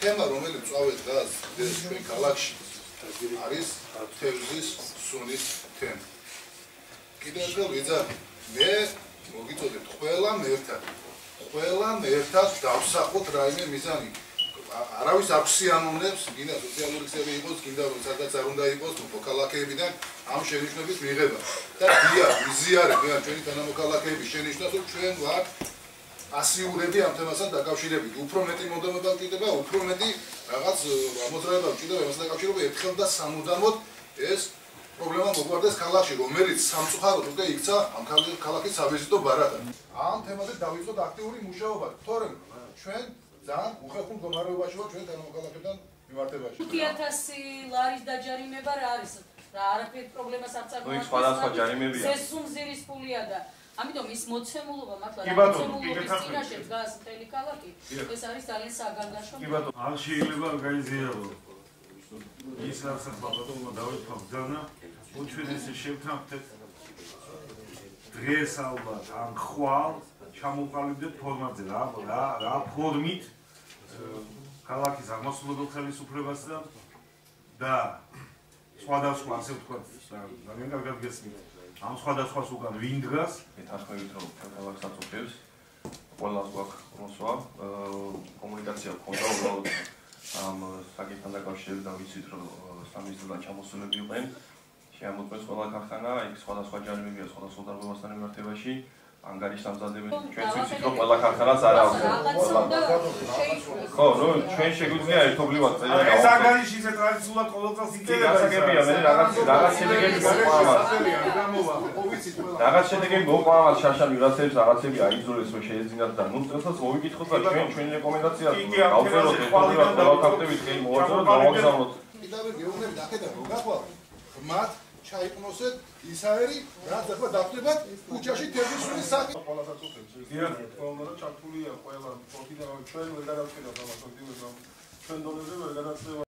თემა რომელიც წავედ დგას ჩვენ ქალაქში არის თევზის სუნის თემა. კიდევ ერთხელ ვიძახი, მე მოგიწოდეთ ყველამ ერთად დავსახოთ რაიმე მიზანი. არავის არ სიანონებს, გინდა სოციალური ქსელი იყოს, გინდა სადაც არ უნდა იყოს, მოქალაქეებიდან ამ შენიშვნების მიღება. და ვიზიარებ ჩვენი თანამოქალაქეების შენიშვნას, რომ ჩვენ ვართ ასიურები ამ თემასთან დაკავშირებით. უფრო მეტი მონდომება გვჭირდება, უფრო მეტი რაღაც მოძრაობა გვჭირდება ამასთან დაკავშირებით, ერთხელ და სამუდამოდ ეს პრობლემა მოგვარდეს ქალაქში, რომელიც სამწუხაროდ უკვე იქცა ამ ქალაქის სავიზიტო ბარათად. ამ თემაზე დავიწყოთ აქტიური მუშაობა, თორემ ჩვენ ძალიან უხერხულ მდგომარეობაში ვართ ჩვენ თანამოქალაქეებთან მიმართებაში. 5000 ლარის დაჯარიმება რა არის? რა არაფერი პრობლემას არ წარმოადგენს. სხვადასხვა ჯარიმებია. სესუმზირის ფულია და ამიტომ ის მოცემულობა მართლა მოცემულობის წინაშე დგას მთელი ქალაქი. ეს არის ძალიან საგანგაშო. კი ბატონო, არ შეიძლება ორგანიზებო. ის რასაც ბატონმა დავიწყო ბრძანა, ჩვენ ესე შევთანხმდეთ დღეს ალბათ ამ ხვალ ჩამოყალიბდეთ ფორმატზე რა ფორმით ქალაქის აღმასრულებელ ხელისუფლებას და სხვადასხვა ასე ვთქვათ ძალიან კარგად გესმით ამ სხვადასხვას უკან ვინ დგას ეთანხმებით რომ ქალაქს აწუხებს ყველას გვაქვს მოსვა კომუნიკაცია გქონდა უბრალოდ ამ საკითხთან დაკავშირებით და ვიცით რომ სამინისტროდან ჩამოსულები იყვნენ შემოწმეს ყველა ქარხანა იქ სხვადასხვა ჯარიმებია სხვადასხვა დარღვევასთან მიმართებაში ანგარიშს ამზადებენ ჩვენც ვიცით რომ ყველა ქარხანას არ აქვს ხო ნუ ჩვენ შეგვიძლია ერთობლივად წერა ეს ანგარიში ისე ტრადიციულად ყოველ წელს იწერება გასაგებია მე რაღაც შედეგები რაღაც შედეგები მოყვამას შაშამი რაღაცები აიზოლეს რომ შეეძინათ და ნუ წელსაც მოვიკითხოთ და ჩვენი რეკომენდაცია გავწეროთ ერთობლივად ყველა ფაქტებით კი მოვაწეროთ და მოვაგზავნოთ კიდევ გეუბნები დახედა რომ გახვალ მათ ჩაიყნოსეთ ისაერი, რაც ახლა დახვდებათ ქუჩაში თევზის სუნის სახით. ყველასაც უწევს. დიახ, თქონდა ჩართულია ყველა პროფიტი, ჩვენ ვერ გადავწყვეტავთ ამას, ჩვენ დონეზე ვერ გადავწყვეტავთ.